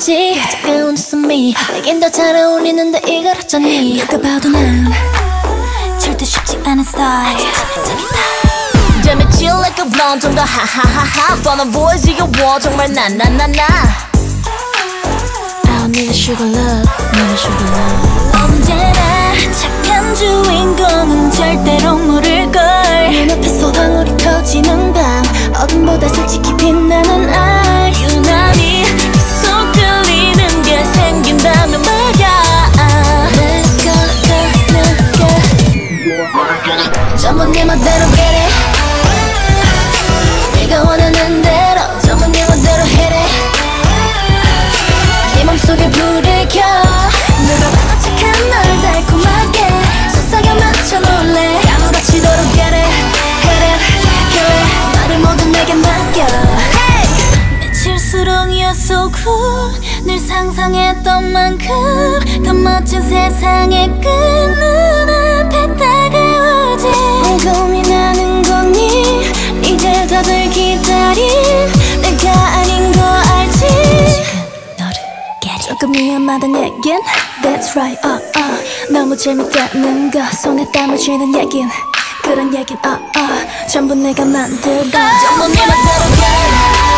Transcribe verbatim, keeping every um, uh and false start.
있지 차가운 웃음이 내겐 더 잘 어울리는데 이걸 어쩌니 누가 봐도 난 절대 쉽지 않은 스타일 Damn it chill like a blonde 좀 더 하하하하 뻔한 boys 이겨워 정말 나나나나 I don't need a sugar love, need a sugar love 언제나 착한 주인공은 절대로 모를걸 눈앞에서 방울이 터지는 밤 어둠보다 솔직히 빛나는 알 유난히 계속 끌리는 게 생긴다면 말야 내가 내가 전부 네 멋대로 get it 네가 원하는 대로 전부 네 멋대로 hit it 네 맘속에 불을 켜 누가 봐도 착한 널 달콤하게 속삭여 맞춰 놀래 아무렇지도록 get it hit it kill it 나를 모두 내게 맡겨 미칠수록 you're so cool 늘 상상했던 만큼 더 멋진 세상의 끝 눈앞에 다가오지 고민하는 거니 네 대답을 기다린 내가 아닌 거 알지 지금 너를 get it 조금 위험하단 얘긴 That's right uh, uh. 너무 재밌다는 거 손에 땀을 쥐는 얘긴 그런 얘긴 uh, uh. 전부 내가 만들어 전부 네 맘대로 get it